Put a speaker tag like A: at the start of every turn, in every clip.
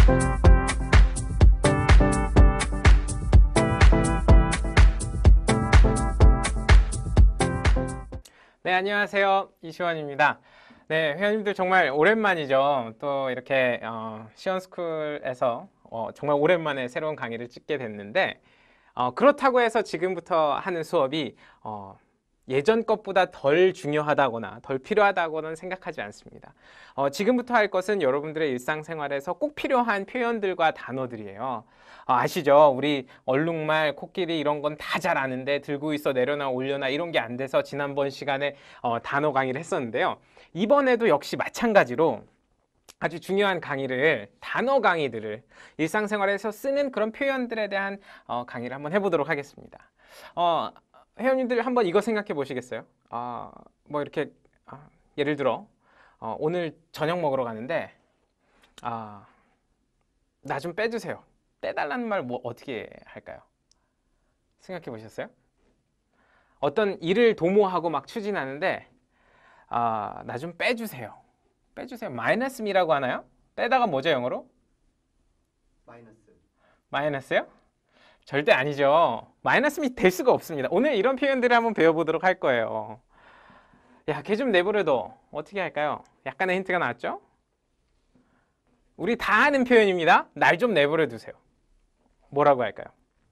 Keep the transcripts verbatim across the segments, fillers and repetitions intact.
A: 네, 안녕하세요. 이시원입니다. 네, 회원님들 정말 오랜만이죠. 또 이렇게 어, 시원스쿨에서 어, 정말 오랜만에 새로운 강의를 찍게 됐는데 어, 그렇다고 해서 지금부터 하는 수업이 어, 예전 것보다 덜 중요하다거나 덜 필요하다고는 생각하지 않습니다. 어, 지금부터 할 것은 여러분들의 일상생활에서 꼭 필요한 표현들과 단어들이에요. 어, 아시죠? 우리 얼룩말, 코끼리 이런 건 다 잘 아는데 들고 있어, 내려놔, 올려놔 이런 게 안 돼서 지난번 시간에 어, 단어 강의를 했었는데요. 이번에도 역시 마찬가지로 아주 중요한 강의를, 단어 강의들을 일상생활에서 쓰는 그런 표현들에 대한 어, 강의를 한번 해보도록 하겠습니다. 어, 회원님들 한번 이거 생각해 보시겠어요? 어, 뭐 이렇게 어, 예를 들어 어, 오늘 저녁 먹으러 가는데 아, 나 좀 빼주세요. 빼달라는 말 뭐 어떻게 할까요? 생각해 보셨어요? 어떤 일을 도모하고 막 추진하는데 아, 나 좀 빼주세요. 빼주세요. 마이너스 미라고 하나요? 빼다가 뭐죠, 영어로?
B: 마이너스.
A: 마이너스요? 절대 아니죠. 마이너스 미 될 수가 없습니다. 오늘 이런 표현들을 한번 배워보도록 할 거예요. 야, 걔 좀 내버려둬. 어떻게 할까요? 약간의 힌트가 나왔죠? 우리 다 아는 표현입니다. 날 좀 내버려 두세요. 뭐라고 할까요?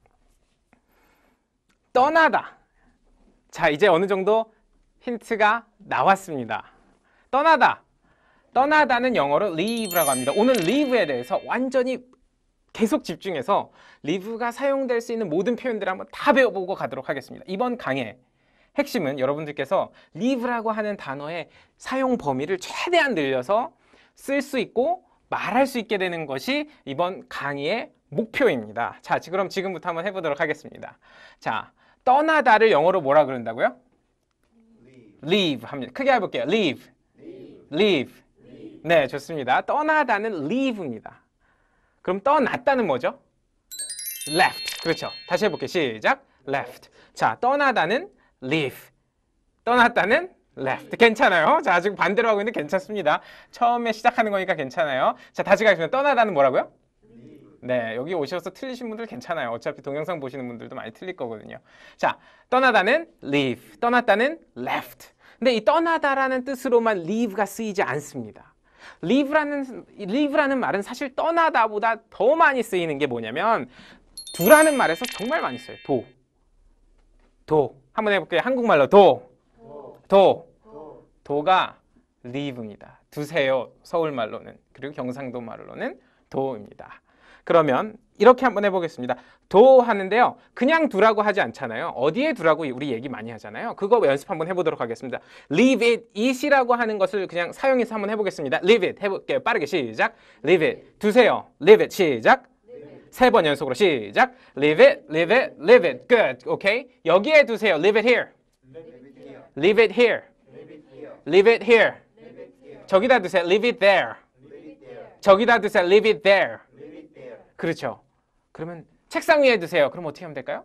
A: 떠나다. 자, 이제 어느 정도 힌트가 나왔습니다. 떠나다. 떠나다는 영어로 leave라고 합니다. 오늘 leave에 대해서 완전히 계속 집중해서 leave가 사용될 수 있는 모든 표현들을 한번 다 배워보고 가도록 하겠습니다. 이번 강의 핵심은 여러분들께서 leave라고 하는 단어의 사용 범위를 최대한 늘려서 쓸 수 있고 말할 수 있게 되는 것이 이번 강의의 목표입니다. 자, 그럼 지금부터 한번 해보도록 하겠습니다. 자, 떠나다를 영어로 뭐라 그런다고요?
B: leave.
A: leave 합니다. 크게 해볼게요. leave.
B: leave.
A: leave.
B: leave.
A: 네, 좋습니다. 떠나다는 leave입니다. 그럼 떠났다는 뭐죠? left. 그렇죠. 다시 해볼게요. 시작. left. 자, 떠나다는 leave. 떠났다는 left. 괜찮아요. 자, 지금 반대로 하고 있는데 괜찮습니다. 처음에 시작하는 거니까 괜찮아요. 자, 다시 가겠습니다. 떠나다는 뭐라고요?
B: leave.
A: 네, 여기 오셔서 틀리신 분들 괜찮아요. 어차피 동영상 보시는 분들도 많이 틀릴 거거든요. 자, 떠나다는 leave. 떠났다는 left. 근데 이 떠나다라는 뜻으로만 leave가 쓰이지 않습니다. leave라는, leave라는 말은 사실 떠나다보다 더 많이 쓰이는 게 뭐냐면 두라는 말에서 정말 많이 써요. 도. 도. 한번 해볼게요. 한국말로 도.
B: 도.
A: 도.
B: 도.
A: 도가 leave입니다. 두세요. 서울말로는. 그리고 경상도 말로는 도입니다. 그러면 이렇게 한번 해보겠습니다. 도 하는데요. 그냥 두라고 하지 않잖아요. 어디에 두라고 우리 얘기 많이 하잖아요. 그거 연습 한번 해보도록 하겠습니다. leave it, it이라고 하는 것을 그냥 사용해서 한번 해보겠습니다. leave it 해볼게요. 빠르게 시작. leave it, 두세요. leave it, 시작. 세 번 연속으로 시작. leave it, leave it, leave it. good. 오케이? 여기에 두세요. leave it here.
B: leave it here.
A: leave it here.
B: leave it here.
A: leave it here.
B: leave it here.
A: 저기다 두세요. leave it there.
B: leave it there.
A: 저기다 두세요. leave it there.
B: leave it there.
A: 그렇죠. 그러면 책상 위에 두세요. 그럼 어떻게 하면 될까요?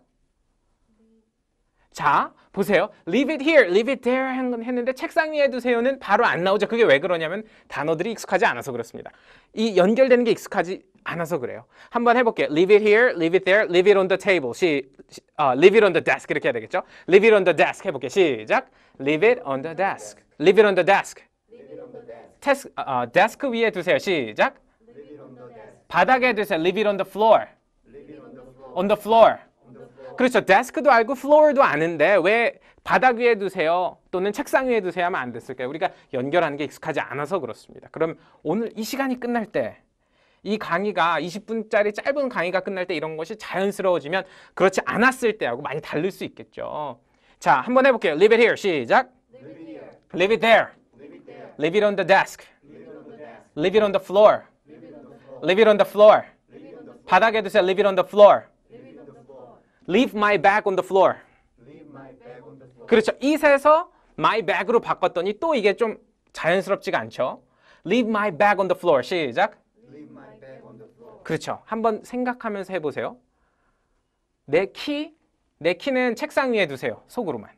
A: 자, 보세요. leave it here, leave it there 했는데 책상 위에 두세요는 바로 안 나오죠. 그게 왜 그러냐면 단어들이 익숙하지 않아서 그렇습니다. 이 연결되는 게 익숙하지 않아서 그래요. 한번 해볼게요. leave it here, leave it there, leave it on the table. 시, 시, 어, leave it on the desk 이렇게 해야 되겠죠? leave it on the desk 해볼게요. 시작. leave it on the desk. leave it on the desk.
B: leave it on the desk.
A: 테스, 어, 데스크 위에 두세요. 시작.
B: leave it on the desk.
A: 바닥에 두세요. leave it on the floor.
B: leave it on the floor.
A: on the floor.
B: on the floor.
A: 그렇죠. 데스크도 알고 플로어도 아는데 왜 바닥 위에 두세요 또는 책상 위에 두세요 하면 안 됐을까요? 우리가 연결하는 게 익숙하지 않아서 그렇습니다. 그럼 오늘 이 시간이 끝날 때 이 강의가 이십 분짜리 짧은 강의가 끝날 때 이런 것이 자연스러워지면 그렇지 않았을 때하고 많이 다를 수 있겠죠. 자, 한번 해볼게요. leave it here. 시작.
B: leave it here.
A: leave it there.
B: leave it there.
A: leave it on the desk.
B: leave it on the desk.
A: leave it on the floor.
B: leave it on the floor.
A: leave it on the floor.
B: leave it on the floor.
A: 바닥에 두세요. leave it on the floor.
B: leave it on the floor.
A: leave my bag on the floor.
B: leave my bag on the floor.
A: 그렇죠. it에서 my bag으로 바꿨더니 또 이게 좀 자연스럽지가 않죠. leave my bag on the floor. 시작.
B: leave my bag on the floor.
A: 그렇죠. 한번 생각하면서 해보세요. 내 키, 내 키는 책상 위에 두세요. 속으로만.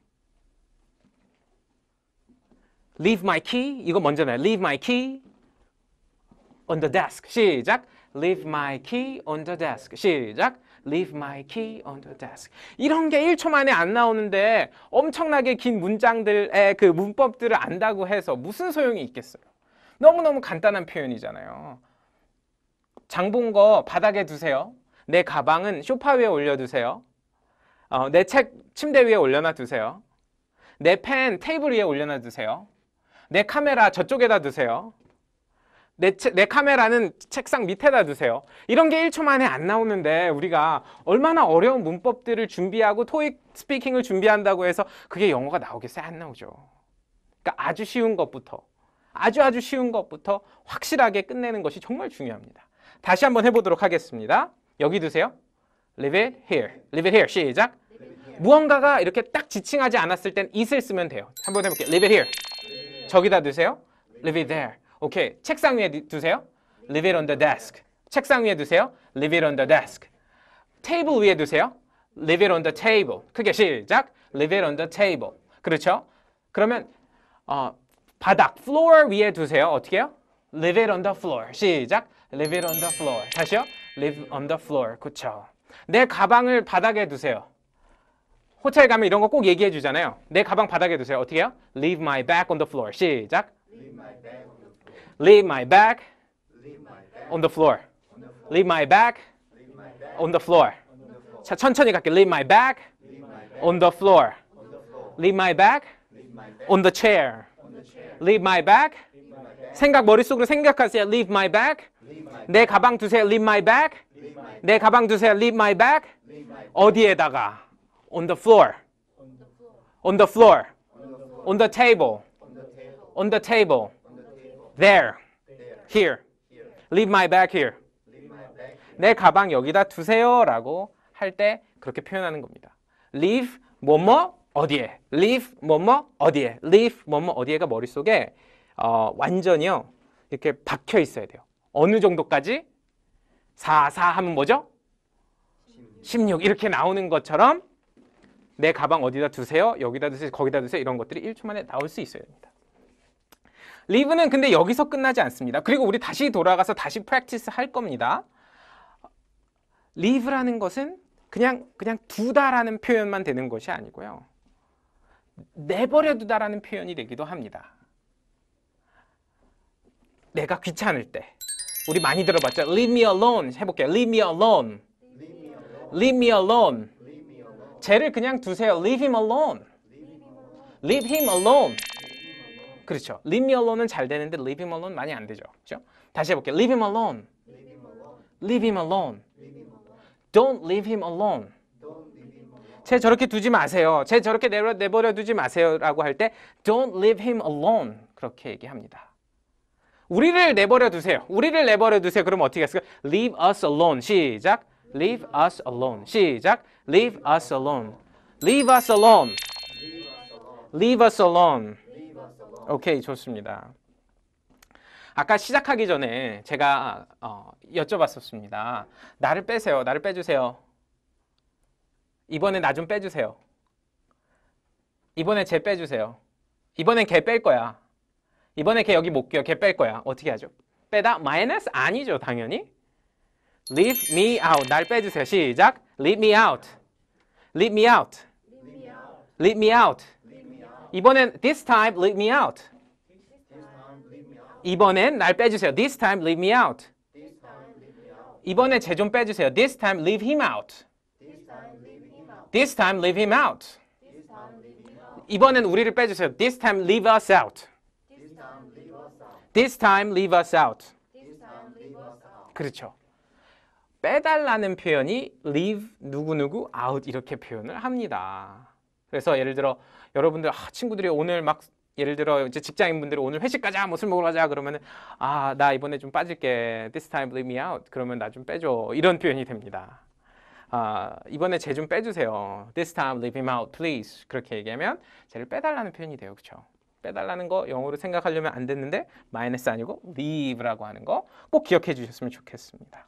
A: leave my key. 이거 먼저 나요. leave my key. on the desk. 시작. Leave my key on the desk. 시작. Leave my key on the desk. 이런 게 일 초 만에 안 나오는데 엄청나게 긴 문장들의 그 문법들을 안다고 해서 무슨 소용이 있겠어요? 너무너무 간단한 표현이잖아요. 장 본 거 바닥에 두세요. 내 가방은 소파 위에 올려두세요. 어, 내 책 침대 위에 올려놔 두세요. 내 펜 테이블 위에 올려놔 두세요. 내 카메라 저쪽에다 두세요. 내, 내 카메라는 책상 밑에다 두세요. 이런 게 일 초 만에 안 나오는데 우리가 얼마나 어려운 문법들을 준비하고 토익 스피킹을 준비한다고 해서 그게 영어가 나오겠어요? 안 나오죠. 그러니까 아주 쉬운 것부터 아주 아주 쉬운 것부터 확실하게 끝내는 것이 정말 중요합니다. 다시 한번 해보도록 하겠습니다. 여기 두세요. Leave it here. Leave it here. 시작. 무언가가 이렇게 딱 지칭하지 않았을 땐 it을 쓰면 돼요. 한번 해볼게요. Leave it here. 저기다 두세요. Leave it there. 오케이. 책상 위에 두세요. Leave it on the desk. 책상 위에 두세요. Leave it on the desk. 테이블 위에 두세요. Leave it on the table. 크게 시작. Leave it on the table. 그렇죠? 그러면 어, 바닥, floor 위에 두세요. 어떻게 해요? Leave it on the floor. 시작. Leave it on the floor. 다시요. Leave on the floor. 그렇죠. 내 가방을 바닥에 두세요. 호텔 가면 이런 거 꼭 얘기해 주잖아요. 내 가방 바닥에 두세요. 어떻게 해요? Leave my bag on the floor. 시작. Leave my bag on the floor. Leave my bag on the floor. 자, 천천히 갈게요. Leave my bag on the floor. Leave my bag on the chair. Leave my bag. 생각 머릿속으로 생각하세요. Leave my bag. 내 가방 두세요. Leave my bag. 내 가방 두세요. Leave my bag. 어디에다가? On the floor. On the floor. On the table. On the table. There. Here. Leave my bag here. 내 가방 여기다 두세요라고 할 때 그렇게 표현하는 겁니다. Leave 뭐뭐 어디에. Leave 뭐뭐 어디에. Leave 뭐뭐 어디에가 머릿속에 어, 완전히요 이렇게 박혀 있어야 돼요. 어느 정도까지? 사, 사 하면 뭐죠? 십육 이렇게 나오는 것처럼 내 가방 어디다 두세요? 여기다 두세요. 거기다 두세요. 이런 것들이 일 초 만에 나올 수 있어야 됩니다. 리브는 근데 여기서 끝나지 않습니다. 그리고 우리 다시 돌아가서 다시 프랙티스 할 겁니다. 리브라는 것은 그냥 그냥 두다라는 표현만 되는 것이 아니고요. 내버려 두다라는 표현이 되기도 합니다. 내가 귀찮을 때 우리 많이 들어봤죠? Leave me alone 해볼게요. Leave me alone. Leave me alone. 쟤를 그냥 두세요. Leave him alone. Leave him alone. 그렇죠. Leave me alone은 잘 되는데 Leave him alone 많이 안 되죠. 그렇죠? 다시 해볼게요. Leave him alone. Leave him alone. Don't leave him alone. 쟤 저렇게 두지 마세요. 쟤 저렇게 내버려, 내버려 두지 마세요라고 할 때 Don't leave him alone. 그렇게 얘기합니다. 우리를 내버려 두세요. 우리를 내버려 두세요. 그럼 어떻게 했을까요? Leave us alone. 시작. Leave us alone. 시작. Leave us alone. Leave us alone. Leave us alone. 오케이, 좋습니다. 아까 시작하기 전에 제가 어, 여쭤봤었습니다. 나를 빼세요. 나를 빼주세요. 이번에 나 좀 빼주세요. 이번에 쟤 빼주세요. 이번엔 걔 뺄 거야. 이번에 걔 여기 못 껴. 걔 뺄 거야. 어떻게 하죠? 빼다? 마이너스? 아니죠, 당연히. Leave me out. 날 빼주세요. 시작. Leave me out. Leave me out. Leave me out. 이번엔 this time leave me out. 이번엔 날 빼주세요. This time leave me out. 이번에 쟤 좀 빼주세요. This time leave him out. This time leave him out. 이번엔 우리를 빼주세요. This time leave us out. This time leave us out. 그렇죠. 빼달라는 표현이 leave 누구누구 out 이렇게 표현을 합니다. 그래서 예를 들어 여러분들 아, 친구들이 오늘 막 예를 들어 이제 직장인분들이 오늘 회식 가자 뭐 술 먹으러 가자 그러면은 아 나 이번에 좀 빠질게. This time leave me out. 그러면 나 좀 빼줘. 이런 표현이 됩니다. 아 이번에 쟤 좀 빼주세요. This time leave him out please. 그렇게 얘기하면 쟤를 빼달라는 표현이 돼요. 그렇죠? 빼달라는 거 영어로 생각하려면 안 됐는데 마이너스 아니고 leave라고 하는 거 꼭 기억해 주셨으면 좋겠습니다.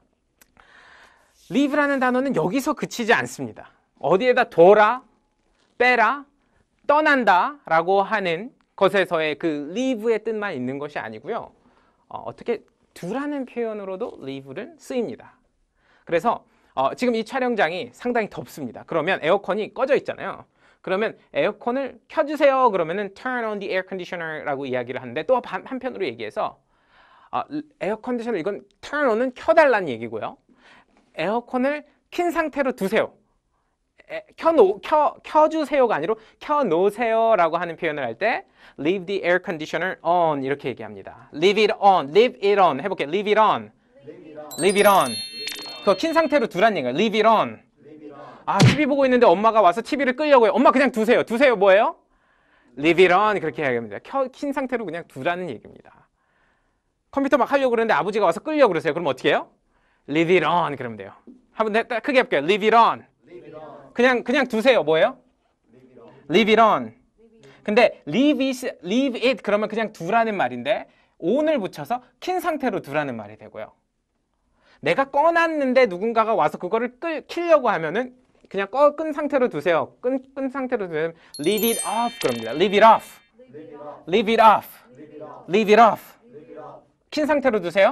A: leave라는 단어는 여기서 그치지 않습니다. 어디에다 둬라, 빼라, 떠난다 라고 하는 것에서의 그 leave의 뜻만 있는 것이 아니고요. 어, 어떻게 두라는 표현으로도 leave는 쓰입니다. 그래서 어, 지금 이 촬영장이 상당히 덥습니다. 그러면 에어컨이 꺼져 있잖아요. 그러면 에어컨을 켜주세요. 그러면은 turn on the air conditioner라고 이야기를 하는데 또 한, 한편으로 얘기해서 어, 에어 컨디셔너 이건 turn on은 켜달라는 얘기고요. 에어컨을 킨 상태로 두세요. 에, 켜놓, 켜, 켜주세요가 아니라 켜놓으세요라고 하는 표현을 할 때 leave the air conditioner on 이렇게 얘기합니다. leave it on, leave it on 해볼게요. leave it on, leave it on. 그거 킨 상태로 두란 얘기예요. leave it on. 아, 티비 보고 있는데 엄마가 와서 티비를 끄려고 해요. 엄마 그냥 두세요. 두세요 뭐예요? leave it on 그렇게 얘기합니다. 켜, 킨 상태로 그냥 두라는 얘기입니다. 컴퓨터 막 하려고 그러는데 아버지가 와서 끌려고 그러세요. 그럼 어떻게 해요? leave it on 그러면 돼요. 한번 크게 해볼게요. leave it on. 그냥 그냥 두세요. 뭐예요? leave it on. 근데 leave it, leave it 그러면 그냥 두라는 말인데 on을 붙여서 킨 상태로 두라는 말이 되고요. 내가 꺼놨는데 누군가가 와서 그거를 끌, 키려고 하면은 그냥 꺼, 끈 상태로 두세요. 끈, 끈 상태로 두면 leave it off 그럽니다. leave it off. leave it off. leave it off. 킨 상태로 두세요.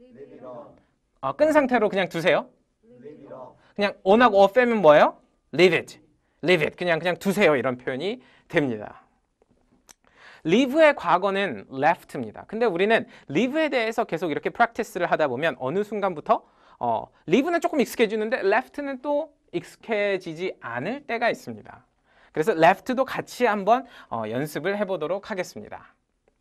A: 어, 끈 상태로 그냥 두세요. 그냥 on하고 off 빼면 뭐예요? leave it. leave it. 그냥 그냥 두세요. 이런 표현이 됩니다. leave의 과거는 left입니다. 근데 우리는 leave에 대해서 계속 이렇게 practice를 하다 보면 어느 순간부터 어, leave는 조금 익숙해지는데 left는 또 익숙해지지 않을 때가 있습니다. 그래서 left도 같이 한번 어, 연습을 해보도록 하겠습니다.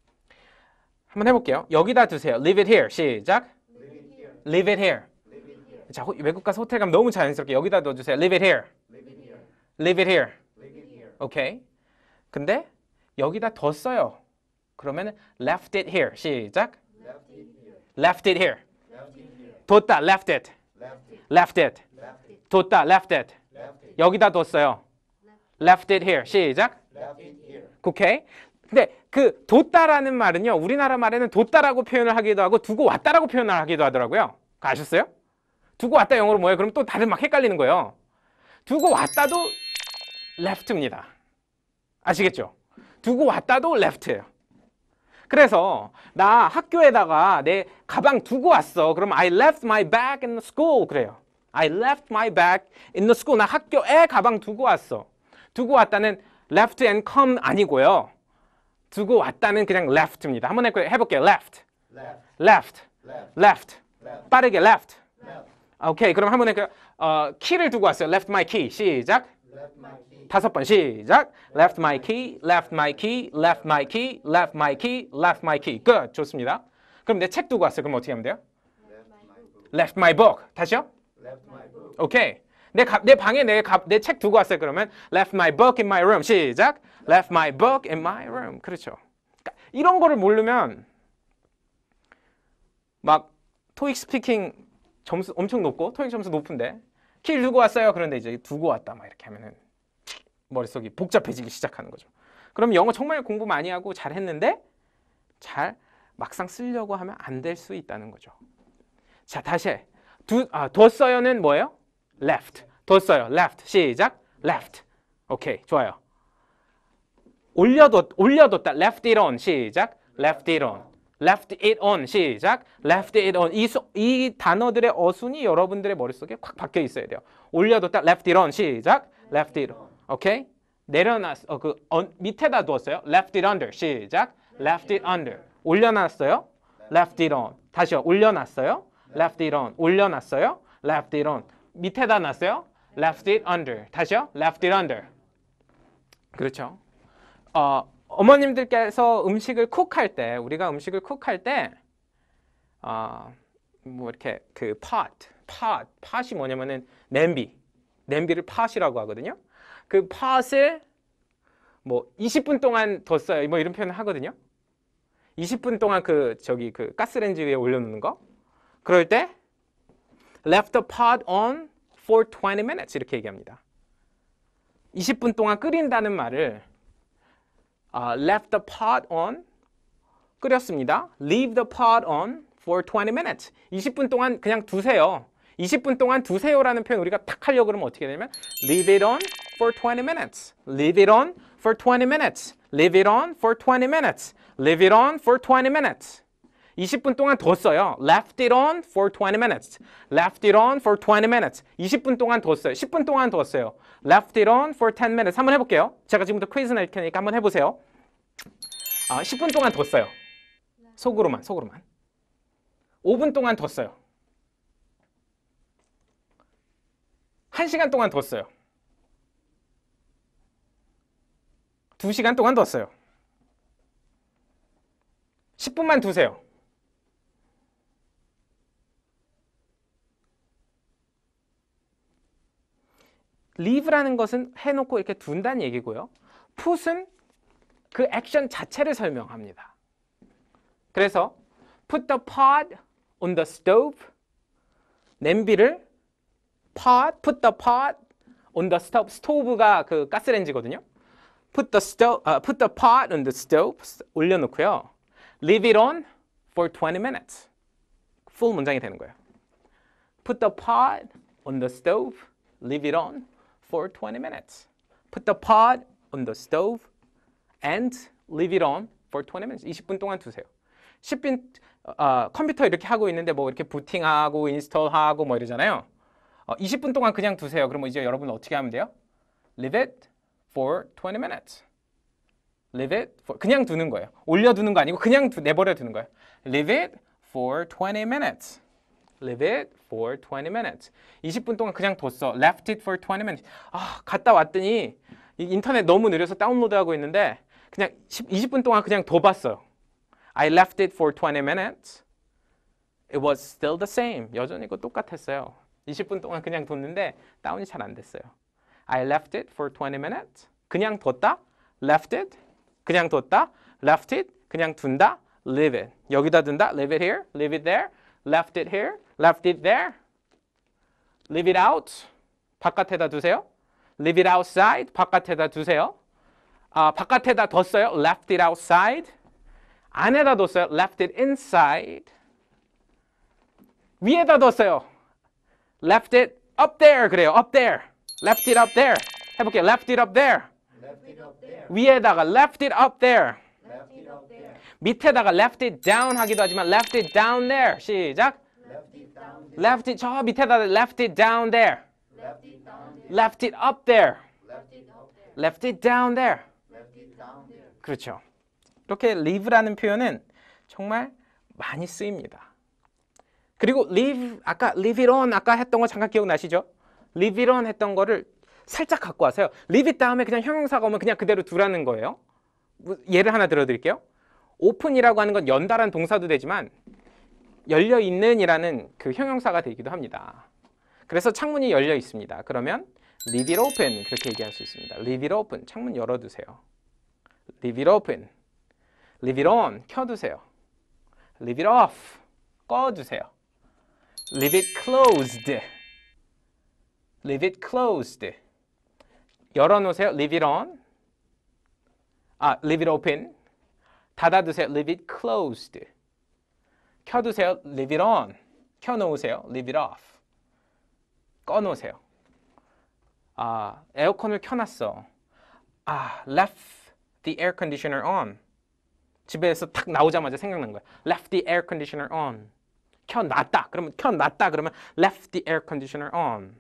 A: 한번 해볼게요. 여기다 두세요. leave it here. 시작. leave it here. 자, 호, 외국 가서 호텔 가면 너무 자연스럽게 여기다 넣어주세요. leave it here. leave it here. 오케이. 근데 여기다 뒀어요. 그러면 left it here. 시작. left it here. 뒀다. left it. left it. 뒀다. left it. 여기다 뒀어요. left it here. 시작. 오케이. 근데 그 뒀다라는 말은요. 우리나라 말에는 뒀다라고 표현을 하기도 하고 두고 왔다라고 표현을 하기도 하더라고요. 그거 아셨어요? 두고 왔다 영어로 뭐예요? 그럼 또 다들 막 헷갈리는 거예요. 두고 왔다도 left입니다. 아시겠죠? 두고 왔다도 left예요. 그래서 나 학교에다가 내 가방 두고 왔어. 그럼 I left my bag in the school 그래요. I left my bag in the school. 나 학교에 가방 두고 왔어. 두고 왔다는 left and come 아니고요. 두고 왔다는 그냥 left입니다. 한번 해볼게요. left, left, left. 빠르게 left. 오케이. 그럼 한번 해볼게요. 어, 키를 두고 왔어요. left my key. 시작. 다섯 번 시작. left my key, left my key, left my key, left my key, left my key. 끝. 좋습니다. 그럼 내 책 두고 왔어요. 그럼 어떻게 하면 돼요? left my book. 다시요? 오케이. 내, 가, 내 방에 내, 내 책 두고 왔어요. 그러면 left my book in my room. 시작. left my book in my room. 그렇죠. 그러니까 이런 거를 모르면 막 토익 스피킹 점수 엄청 높고 토익 점수 높은데 키를 두고 왔어요. 그런데 이제 두고 왔다 막 이렇게 하면은 머릿속이 복잡해지기 시작하는 거죠. 그럼 영어 정말 공부 많이 하고 잘했는데 잘 막상 쓰려고 하면 안 될 수 있다는 거죠. 자, 다시 두, 아, 뒀어요는 뭐예요? left. 뒀어요. left. 시작. left. 오케이. 좋아요. 올려뒀, 올려뒀다. left it on. 시작. left it on. left it on. 시작. left it on. 이, 수, 이 단어들의 어순이 여러분들의 머릿속에 콱 박혀 있어야 돼요. 올려뒀다. left it on. 시작. left it on. 오케이? 내려놨, 어, 그, 어, 밑에다 두었어요. left it under. 시작. left it under. 올려놨어요. left it on. 다시요. 올려놨어요. left it on. 올려놨어요. left it on. 밑에다 놨어요. left it under. 다시요. left it under. 그렇죠. 어, 어머님들께서 음식을 쿡할 때, 우리가 음식을 쿡할 때, 어, 뭐 이렇게 그 pot, pot, pot이 뭐냐면은 냄비, 냄비를 pot이라고 하거든요. 그 pot을 뭐 이십 분 동안 뒀어요. 뭐 이런 표현을 하거든요. 이십 분 동안 그 저기 그 가스레인지 위에 올려놓는 거. 그럴 때 left the pot on for twenty minutes 이렇게 얘기합니다. 이십 분 동안 끓인다는 말을 uh, left the pot on 끓였습니다. leave the pot on for twenty minutes. 이십 분 동안 그냥 두세요. 이십 분 동안 두세요라는 표현 우리가 탁 하려고 그러면 어떻게 되냐면 leave it on for twenty minutes. leave it on for twenty minutes. leave it on for twenty minutes. leave it on for twenty minutes. 이십 분 동안 뒀어요. Left it on for twenty minutes. Left it on for twenty minutes. 이십 분 동안 뒀어요. 십 분 동안 뒀어요. Left it on for ten minutes. 한번 해볼게요. 제가 지금부터 퀴즈 낼 테니까 한번 해보세요. 아, 십 분 동안 뒀어요. 속으로만, 속으로만. 오 분 동안 뒀어요. 한 시간 동안 뒀어요. 두 시간 동안 뒀어요. 십 분만 두세요. leave라는 것은 해놓고 이렇게 둔다는 얘기고요. put은 그 액션 자체를 설명합니다. 그래서 put the pot on the stove. 냄비를 pot, put the pot on the stove. 스토브가 그 가스레인지거든요. Put the stove, uh, put the pot on the stove. 올려놓고요. Leave it on for twenty minutes. full 문장이 되는 거예요. Put the pot on the stove. Leave it on for twenty minutes. Put the pot on the stove and leave it on for twenty minutes. 이십 분 동안 두세요. 십 분 어, 컴퓨터 이렇게 하고 있는데 뭐 이렇게 부팅하고 인스톨하고 뭐 이러잖아요. 어, 이십 분 동안 그냥 두세요. 그러면 이제 여러분은 어떻게 하면 돼요? Leave it for twenty minutes. Leave it for 그냥 두는 거예요. 올려두는 거 아니고 그냥 두, 내버려 두는 거예요. Leave it for twenty minutes. Leave it for twenty minutes. 이십 분 동안 그냥 뒀어. Left it for twenty minutes. 아, 갔다 왔더니 이 인터넷 너무 느려서 다운로드하고 있는데 그냥 이십 분 동안 그냥 둬봤어요. I left it for twenty minutes. It was still the same. 여전히 그 똑같았어요. 이십 분 동안 그냥 뒀는데 다운이 잘 안 됐어요. I left it for twenty minutes. 그냥 뒀다. Left it. 그냥 뒀다. Left it. 그냥 둔다. Leave it. 여기다 둔다. Leave it here. Leave it there. Left it here. Left it there. Leave it out. 바깥에다 두세요. Leave it outside. 바깥에다 두세요. 아, 바깥에다 뒀어요. Left it outside. 안에다 뒀어요. Left it inside. 위에다 뒀어요. Left it up there. 그래요. Up there. Left it up there. 해볼게요. Left it up there.
B: Left it up there.
A: 위에다가 left it up there.
B: Left it up there.
A: 밑에다가 left it down 하기도 하지만 left it down there. 시작.
B: Left it down there.
A: Left it 저 밑에다 left it down there.
B: Left it down there.
A: Left it up there.
B: Left it up there.
A: Left it down there.
B: Left it down there.
A: 그렇죠. 이렇게 leave라는 표현은 정말 많이 쓰입니다. 그리고 leave 아까 leave it on 아까 했던 거 잠깐 기억나시죠? leave it on 했던 거를 살짝 갖고 와서요. leave it 다음에 그냥 형용사가 오면 그냥 그대로 두라는 거예요. 예를 하나 들어드릴게요. open이라고 하는 건 연달한 동사도 되지만 열려 있는이라는 그 형용사가 되기도 합니다. 그래서 창문이 열려 있습니다. 그러면 leave it open 그렇게 얘기할 수 있습니다. leave it open 창문 열어두세요. leave it open, leave it on 켜두세요. leave it off 꺼두세요. leave it closed, leave it closed 열어놓으세요. leave it on 아 leave it open 닫아두세요. leave it closed 켜두세요. leave it on 켜놓으세요. leave it off 꺼놓으세요. 아 에어컨을 켜놨어. 아 left the air conditioner on 집에서 탁 나오자마자 생각난 거야. left the air conditioner on 켜놨다. 그러면 켜놨다. 그러면 left the air conditioner on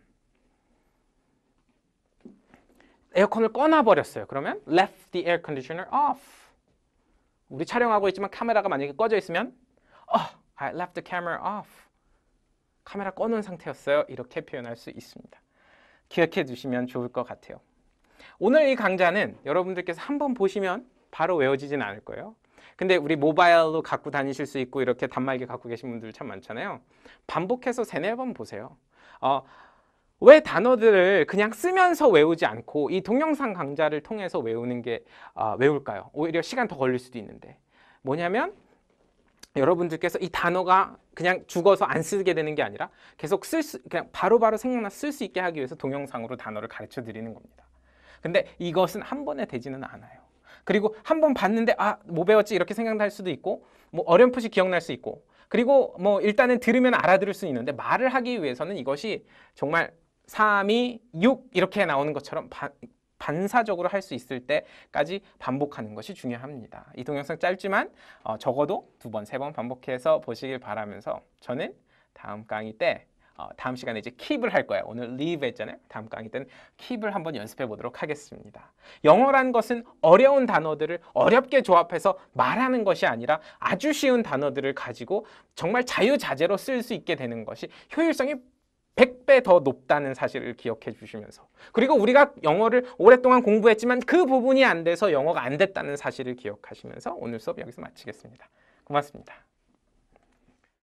A: 에어컨을 꺼놔버렸어요. 그러면 left the air conditioner off 우리 촬영하고 있지만 카메라가 만약에 꺼져 있으면 oh, I left the camera off 카메라 꺼놓은 상태였어요. 이렇게 표현할 수 있습니다. 기억해 두시면 좋을 것 같아요. 오늘 이 강좌는 여러분들께서 한번 보시면 바로 외워지진 않을 거예요. 근데 우리 모바일로 갖고 다니실 수 있고 이렇게 단말기 갖고 계신 분들 참 많잖아요. 반복해서 세네 번 보세요. 어, 왜 단어들을 그냥 쓰면서 외우지 않고 이 동영상 강좌를 통해서 외우는 게 어, 외울까요? 오히려 시간 더 걸릴 수도 있는데 뭐냐면 여러분들께서 이 단어가 그냥 죽어서 안 쓰게 되는 게 아니라 계속 쓸 수, 그냥 바로바로 생각나 쓸 수 있게 하기 위해서 동영상으로 단어를 가르쳐 드리는 겁니다. 근데 이것은 한 번에 되지는 않아요. 그리고 한 번 봤는데 아, 뭐 배웠지 이렇게 생각날 수도 있고 뭐 어렴풋이 기억날 수 있고 그리고 뭐 일단은 들으면 알아들을 수 있는데 말을 하기 위해서는 이것이 정말 삼, 이, 육 이렇게 나오는 것처럼 바, 반사적으로 할 수 있을 때까지 반복하는 것이 중요합니다. 이 동영상 짧지만 어, 적어도 두 번, 세 번 반복해서 보시길 바라면서 저는 다음 강의 때 어, 다음 시간에 이제 keep을 할 거예요. 오늘 leave 했잖아요. 다음 강의 때는 keep을 한번 연습해 보도록 하겠습니다. 영어란 것은 어려운 단어들을 어렵게 조합해서 말하는 것이 아니라 아주 쉬운 단어들을 가지고 정말 자유자재로 쓸 수 있게 되는 것이 효율성이 백 배 더 높다는 사실을 기억해 주시면서, 그리고 우리가 영어를 오랫동안 공부했지만 그 부분이 안 돼서 영어가 안 됐다는 사실을 기억하시면서 오늘 수업 여기서 마치겠습니다. 고맙습니다.